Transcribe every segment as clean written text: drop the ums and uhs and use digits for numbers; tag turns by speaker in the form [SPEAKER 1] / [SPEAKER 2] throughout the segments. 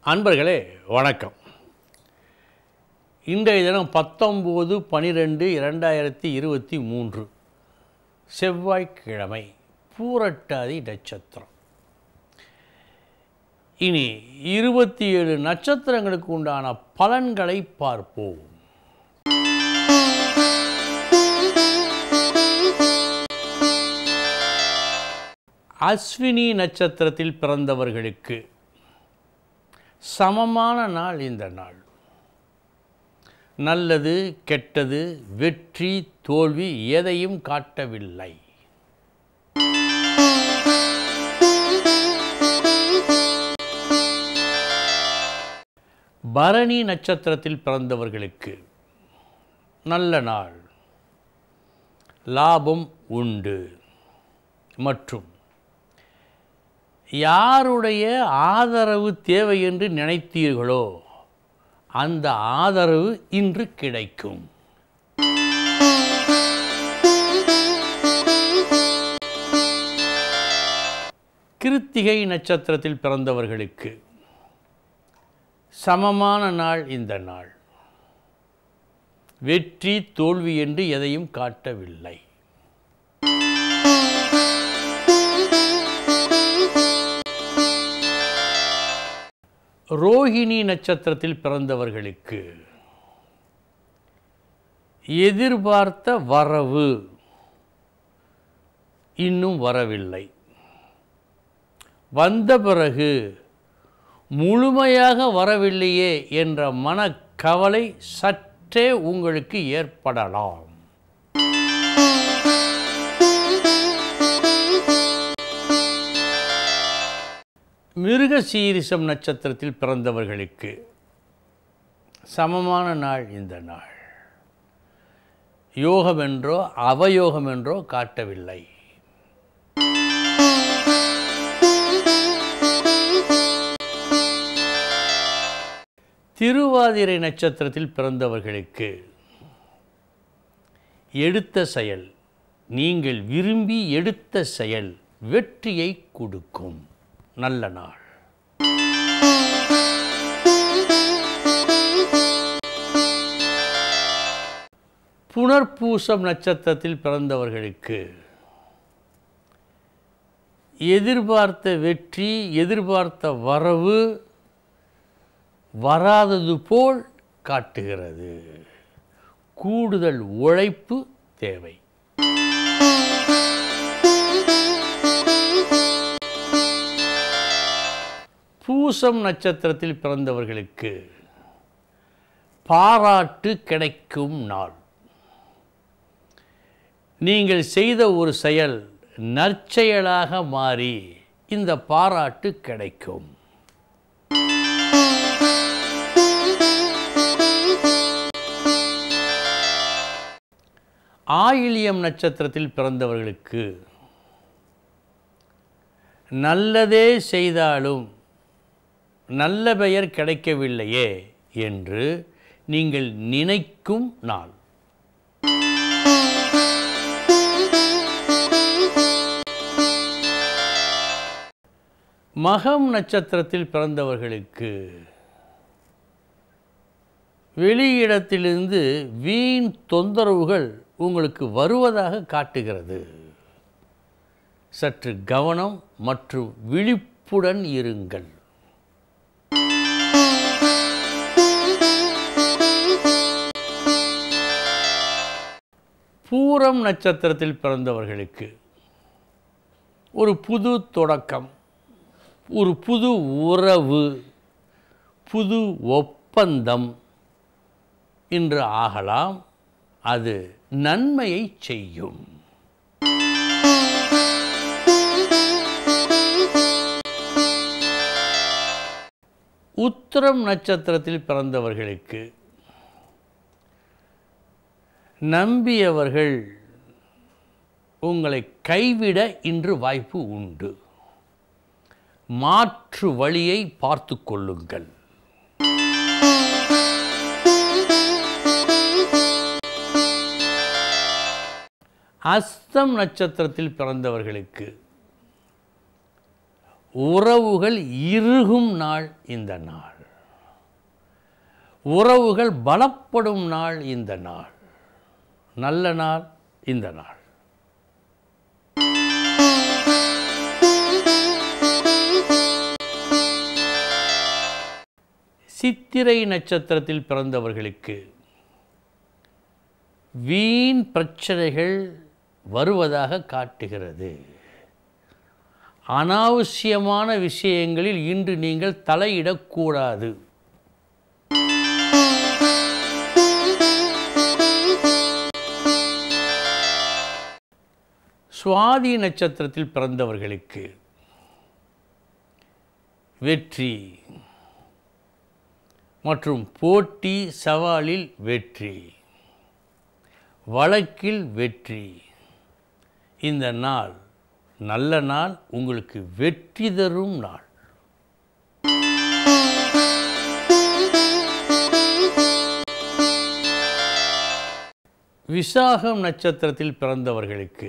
[SPEAKER 1] அன்பர்களே வணக்கம். இன்றைய தினம் 19/12/2023 செவ்வாய்க்கிழமை, பூரட்டாதி நட்சத்திரம். இனி 27 நட்சத்திரங்களுக்கு உண்டான பலன்களை பார்ப்போம். அஸ்வினி நட்சத்திரத்தில் பிறந்தவர்களுக்கு சமமான நாள் இந்த நாள். நல்லது கெட்டது, வெற்றி தோல்வி எதையும் காட்டவில்லை. பரணி நட்சத்திரத்தில் பிறந்தவர்களுக்கு நல்ல நாள், லாபம் உண்டு மற்றும் யாருடைய ஆதரவு தேவை என்று நினைத்தீர்களோ அந்த ஆதரவு இன்று கிடைக்கும். கிருத்திகை நட்சத்திரத்தில் பிறந்தவர்களுக்கு சமமான நாள் இந்த நாள். வெற்றி தோல்வி என்று எதையும் காட்டவில்லை. ரோஹிணி நட்சத்திரத்தில் பிறந்தவர்களுக்கு எதிர்பார்த்த வரவு இன்னும் வரவில்லை. வந்த பிறகு முழுமையாக வரவில்லையே என்ற மனக்கவலை சற்றே உங்களுக்கு ஏற்படலாம். மிருகசீரிஷம் நட்சத்திரத்தில் பிறந்தவர்களுக்கு சமமான நாள் இந்த நாள். யோகம் என்றோ அவயோகம் என்றோ காட்டவில்லை. திருவாதிரை நட்சத்திரத்தில் பிறந்தவர்களுக்கு எடுத்த செயல், நீங்கள் விரும்பி எடுத்த செயல் வெற்றியை கொடுக்கும். நல்ல நாள். புனர்பூசம் நட்சத்திரத்தில் பிறந்தவர்களுக்கு எதிர்பார்த்த வெற்றி, எதிர்பார்த்த வரவு வராதது போல் காட்டுகிறது. கூடுதல் உழைப்பு தேவை. பூசம் நட்சத்திரத்தில் பிறந்தவர்களுக்கு பாராட்டு கிடைக்கும் நாள். நீங்கள் செய்த ஒரு செயல் நற்செயலாக மாறி இந்த பாராட்டு கிடைக்கும். ஆயில்யம் நட்சத்திரத்தில் பிறந்தவர்களுக்கு நல்லதே செய்தாலும் நல்ல பெயர் கிடைக்கவில்லையே என்று நீங்கள் நினைக்கும் நாள். மகம் நட்சத்திரத்தில் பிறந்தவர்களுக்கு வெளியிடத்திலிருந்து வீண் தொந்தரவுகள் உங்களுக்கு வருவதாக காட்டுகிறது. சற்று கவனம் மற்றும் விழிப்புடன் இருங்கள். பூரம் நட்சத்திரத்தில் பிறந்தவர்களுக்கு ஒரு புது தொடக்கம், ஒரு புது உறவு, புது ஒப்பந்தம் இன்று ஆகலாம். அது நன்மையை செய்யும். உத்திரம் நட்சத்திரத்தில் பிறந்தவர்களுக்கு நம்பியவர்கள் உங்களை கைவிட இன்று வாய்ப்பு உண்டு. மாற்று வழியை பார்த்து கொள்ளுங்கள். அஸ்தம் நட்சத்திரத்தில் பிறந்தவர்களுக்கு உறவுகள் இறுகும் நாள் இந்த நாள். உறவுகள் பலப்படும் நாள் இந்த நாள். நல்ல நாள் இந்த நாள். சித்திரை நட்சத்திரத்தில் பிறந்தவர்களுக்கு வீண் பிரச்சனைகள் வருவதாக காட்டுகிறது. அனாவசியமான விஷயங்களில் இன்று நீங்கள் தலையிடக்கூடாது. சுவாதி நட்சத்திரத்தில் பிறந்தவர்களுக்கு வெற்றி மற்றும் போட்டி சவாலில் வெற்றி, வழக்கில் வெற்றி. இந்த நாள் நல்ல நாள், உங்களுக்கு வெற்றி தரும் நாள். விசாகம் நட்சத்திரத்தில் பிறந்தவர்களுக்கு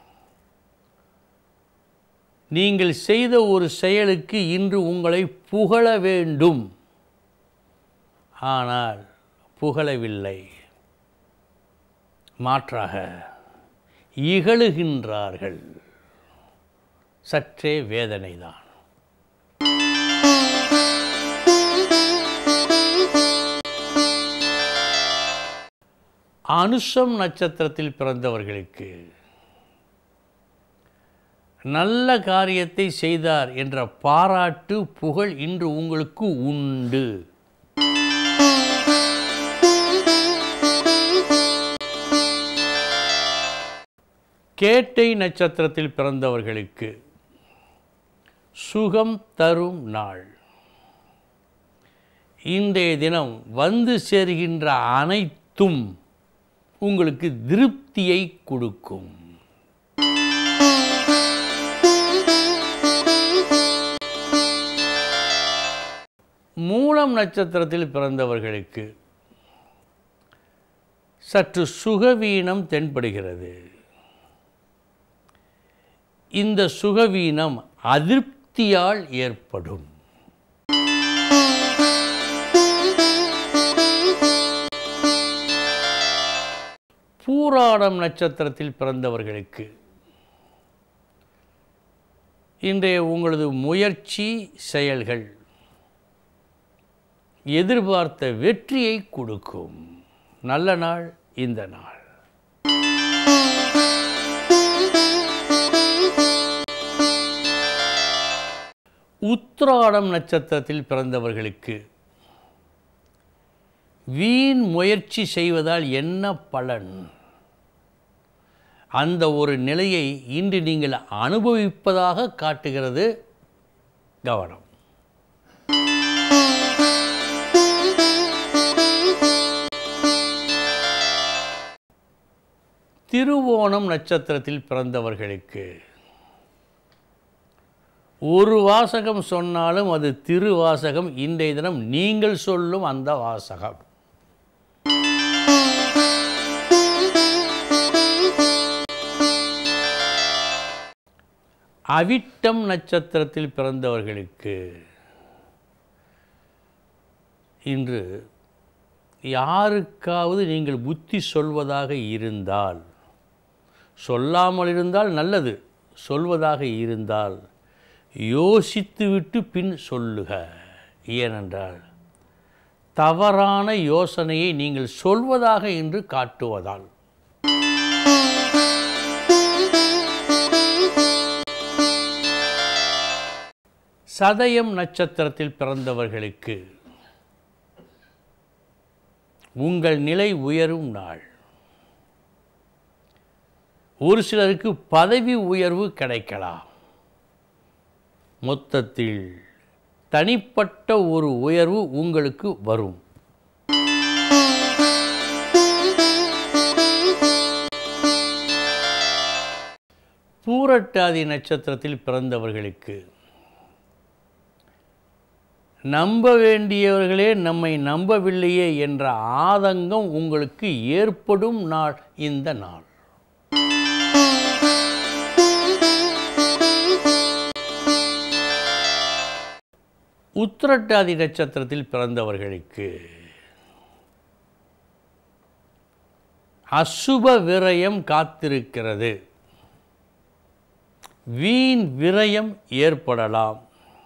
[SPEAKER 1] நீங்கள் செய்த ஒரு செயலுக்கு இன்று உங்களை புகழ வேண்டும், ஆனால் புகழவில்லை, மாற்றாக இகழுகின்றார்கள். சற்றே வேதனைதான். அனுஷம் நட்சத்திரத்தில் பிறந்தவர்களுக்கு நல்ல காரியத்தை செய்தார் என்ற பாராட்டு புகழ் இன்று உங்களுக்கு உண்டு. கேட்டை நட்சத்திரத்தில் பிறந்தவர்களுக்கு சுகம் தரும் நாள். இன்றைய தினம் வந்து சேர்கின்ற அனைத்தும் உங்களுக்கு திருப்தியை கொடுக்கும். மூலம் நட்சத்திரத்தில் பிறந்தவர்களுக்கு சற்று சுகவீனம் தென்படுகிறது. இந்த சுகவீனம் அதிருப்தியால் ஏற்படும். பூராடம் நட்சத்திரத்தில் பிறந்தவர்களுக்கு இன்றைய உங்களது முயற்சி செயல்கள் எதிர்பார்த்த வெற்றியை கொடுக்கும். நல்ல நாள் இந்த நாள். உத்திராடம் நட்சத்திரத்தில் பிறந்தவர்களுக்கு வீண் முயற்சி செய்வதால் என்ன பலன்? அந்த ஒரு நிலையை இன்று நீங்கள் அனுபவிப்பதாக காட்டுகிறது. கவனம். திருவோணம் நட்சத்திரத்தில் பிறந்தவர்களுக்கு ஒரு வாசகம் சொன்னாலும் அது திருவாசகம். இன்றைய தினம் நீங்கள் சொல்லும் அந்த வாசகம். அவிட்டம் நட்சத்திரத்தில் பிறந்தவர்களுக்கு இன்று யாருக்காவது நீங்கள் புத்தி சொல்வதாக இருந்தால், சொல்லாமல் இருந்தால் நல்லது, சொல்வதாக இருந்தால் யோசித்துவிட்டு பின் சொல்லுக. ஏனென்றால் தவறான யோசனையை நீங்கள் சொல்வதாக இன்று காட்டுவதால். சதயம் நட்சத்திரத்தில் பிறந்தவர்களுக்கு உங்கள் நிலை உயரும் நாள். ஒரு சிலருக்கு பதவி உயர்வு கிடைக்கலாம். மொத்தத்தில் தனிப்பட்ட ஒரு உயர்வு உங்களுக்கு வரும். பூரட்டாதி நட்சத்திரத்தில் பிறந்தவர்களுக்கு நம்ப வேண்டியவர்களே நம்மை நம்பவில்லையே என்ற ஆதங்கம் உங்களுக்கு ஏற்படும் நாள் இந்த நாள். உத்திரட்டாதி நட்சத்திரத்தில் பிறந்தவர்களுக்கு அசுப விரயம் காத்திருக்கிறது. வீண் விரயம் ஏற்படலாம்.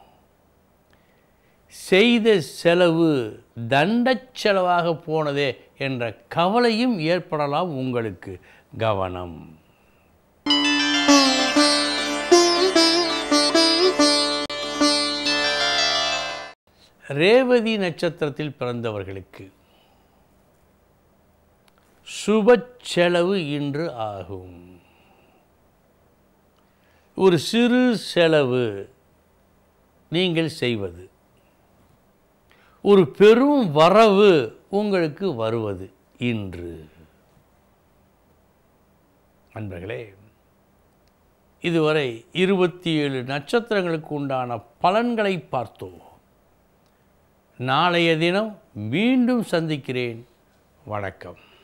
[SPEAKER 1] செய்த செலவு தண்டச் செலவாக போனதே என்ற கவலையும் ஏற்படலாம். உங்களுக்கு கவனம். ரேவதி நட்சத்திரத்தில் பிறந்தவர்களுக்கு சுப செலவு இன்று ஆகும். ஒரு சிறு செலவு நீங்கள் செய்வது, ஒரு பெரும் வரவு உங்களுக்கு வருவது இன்று. நண்பர்களே, இதுவரை 27 நட்சத்திரங்களுக்கு உண்டான பலன்களை பார்த்தோம். நாளைய தினம் மீண்டும் சந்திக்கிறேன். வணக்கம்.